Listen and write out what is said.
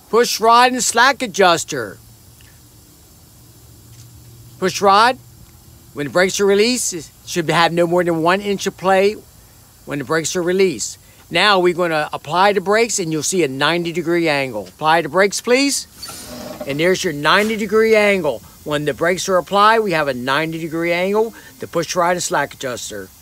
Push rod and slack adjuster. Push rod, when the brakes are released, it should have no more than 1 inch of play when the brakes are released. Now we're going to apply the brakes and you'll see a 90-degree angle. Apply the brakes, please. And there's your 90-degree angle. When the brakes are applied, we have a 90-degree angle. The push rod and slack adjuster.